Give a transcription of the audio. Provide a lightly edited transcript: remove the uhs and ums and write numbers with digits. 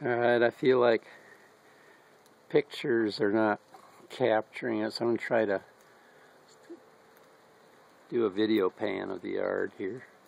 Alright, I feel like pictures are not capturing it, so I'm going to try to do a video pan of the yard here.